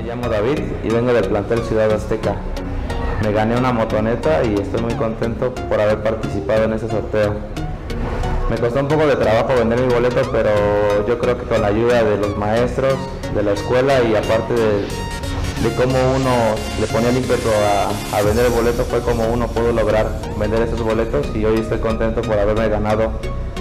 Me llamo David y vengo del plantel Ciudad Azteca. Me gané una motoneta y estoy muy contento por haber participado en ese sorteo. Me costó un poco de trabajo vender mi boleto, pero yo creo que con la ayuda de los maestros, de la escuela y aparte de cómo uno le ponía el ímpetu a vender el boleto, fue como uno pudo lograr vender esos boletos y hoy estoy contento por haberme ganado